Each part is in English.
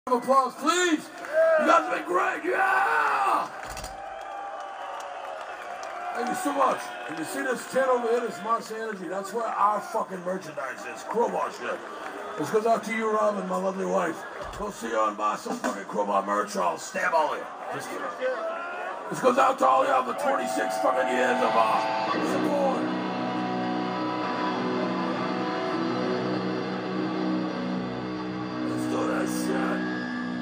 Applause, please. You guys have been great. Yeah. Thank you so much. And you see this tin over here, this Monster Energy? That's where our fucking merchandise is. Crowbar shit. This goes out to you, Rob, and my lovely wife. Go see her and buy some fucking Crowbar merch, or I'll stab all of you. Just kidding. This goes out to all of you for 26 fucking years of support. Let's do that shit.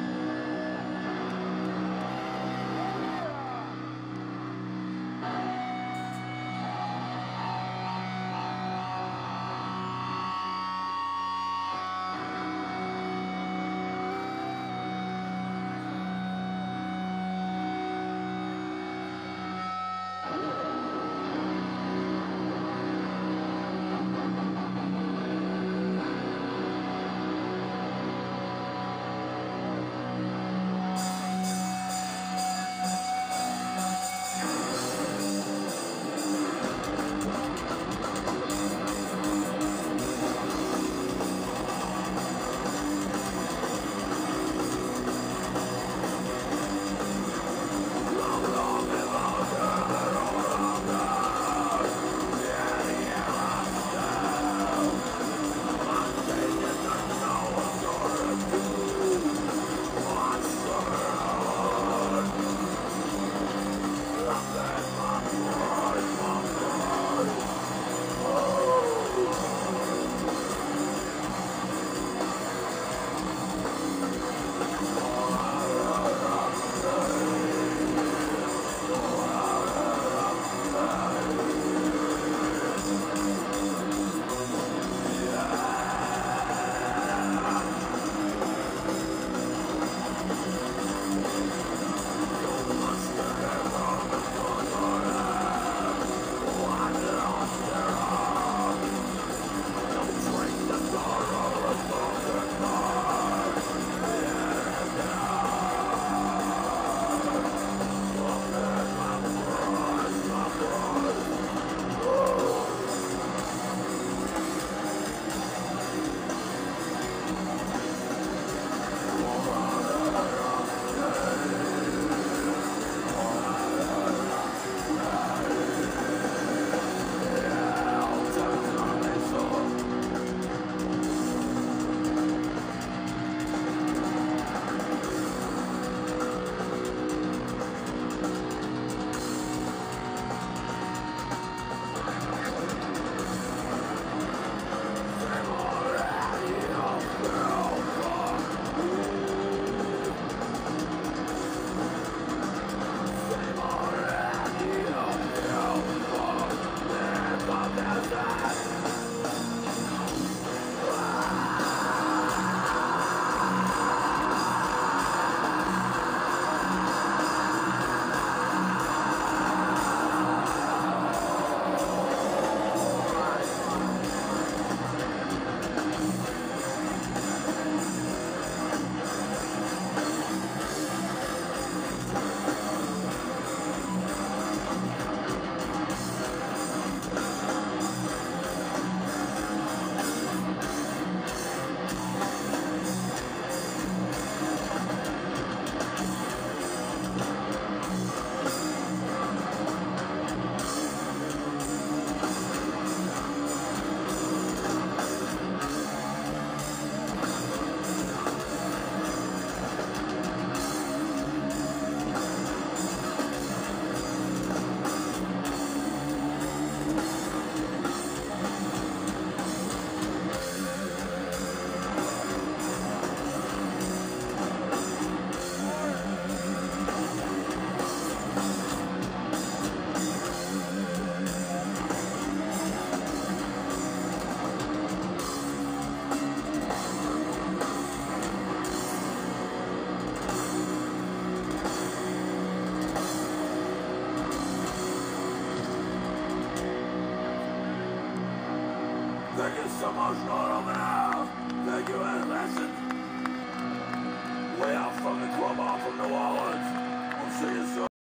Thank you so much, Lord, over now. Thank you, adolescent. We are from the Crowbar from New Orleans. We'll see you soon.